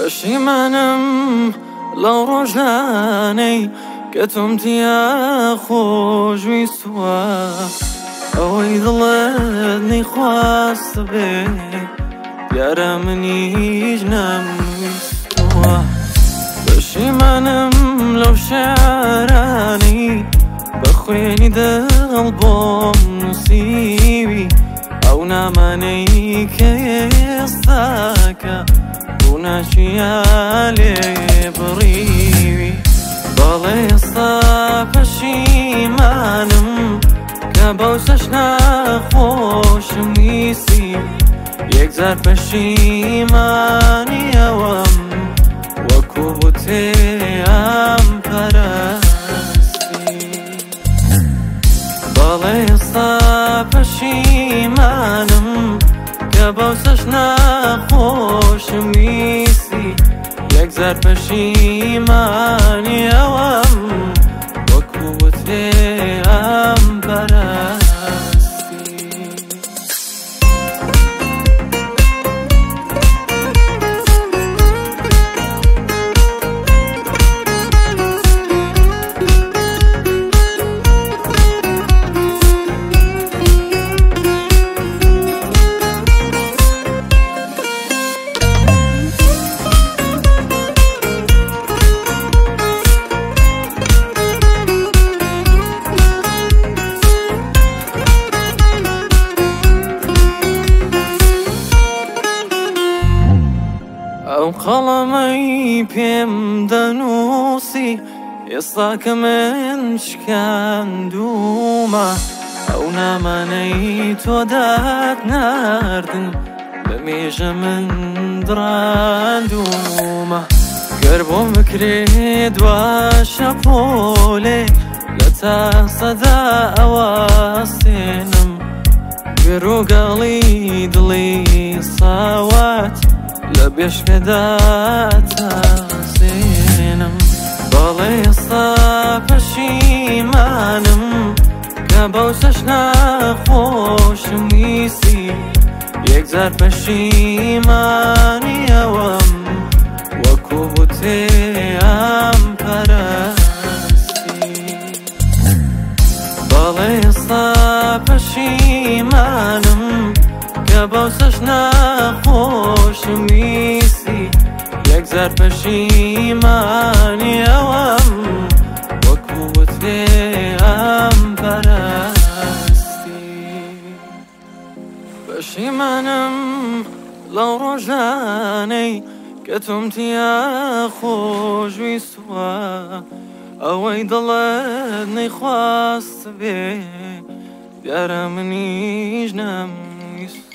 پەشیمانم لەو ڕۆژانەی کە تۆم تیا خۆشویستووە، ئەوەی دڵت نەیخواست بێ دیارە منیش نەمویستووە. پەشیمانم لەو شێعرانەی بە خوێنی دڵ بۆم نووسیوی، ئەو نامانەی کە ئێستاکە بووناچیە لێ بڕیوی. بەڵێ ئێستا پەشیمانم کە بەو چەشنە خۆشم ویستی، یەکجار پەشیمانی ئەوەم وەکوو بوتێ ئەم پەرستی. بەڵێ ئێستا پەشیمانم کە بەو چەشنە خۆشم ویستی، یەکجار پەشیمانی ئەوەم وەکوو بوتێ ئەم پەرستی. ئەو قەڵەمەی پێم دەنووسی ئێستا کە من شکاندوومە، ئەو نامانەی تۆ دات ناردن بە مێژە من دڕاندوومە. گەر بۆم بکرێ دوا شەپۆلێ لە تاسەدا ئەوەستێنم، گەڕۆگەڵی دڵی ساوات لە بێشکەدا تازێنم. بەڵێ ئێستا پەشیمانم کە بەو چەشنە خۆشم ویستی، یەکجار پەشیمانی ئەوەم وەکوو بوتێ ئەم پەرستی. بەڵێ ئێستا پەشیمانم کە بەو چەشنە خۆشم ویستی، یەکجار پەشیمانی ئەوەم وەکوو بوتێ ئەم پەرستی. پەشیمانم لەو ڕۆژانەی کە تۆم تیا خۆشویستووە، ئەوەی دڵت نەیخواست بێ دیارە منیش نەمویست.